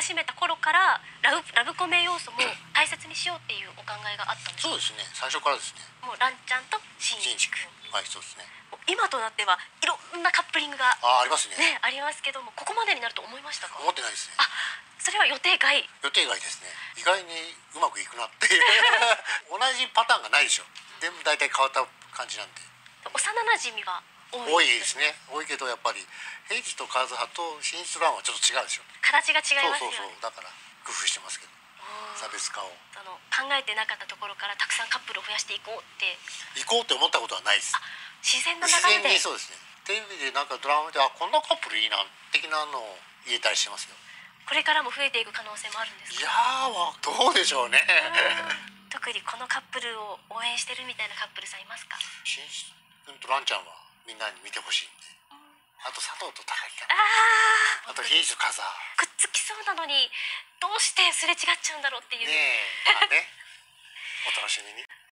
始めた頃からラブコメ要素も大切にしようっていうお考えがあったんですか？ そうですね、最初からですね。 もうランちゃんとしんいち君、 はい、そうですね。 今となってはいろんなカップリングがありますね。 ねありますけども、ここまでになると思いましたか？ 思ってないですね。 あ、それは予定外。 予定外ですね。意外にうまくいくなって同じパターンがないでしょ。全部大体変わった感じなんで。 幼馴染は多いですね。多いけどやっぱりヘイジとカズハと新出ランはちょっと違うでしょ。 形が違いますよね。 そうだから工夫してますけど、差別化を考えてなかったところからたくさんカップルを増やしていこうって思ったことはないです。 自然な流自然れで。 にそうですね。テレビでなんかドラマでこんなカップルいいな的なのを入れたりしてますよ。 これからも増えていく可能性もあるんですか？ いやどうでしょうね。 特にこのカップルを応援してるみたいなカップルさんいますか？ 新君とランちゃんはみんなに見てほしいんで。あと佐藤と高木かな。あとヘイジとカズハ。 くっつきそうなのにどうしてすれ違っちゃうんだろうっていう。 ねえ、お楽しみに。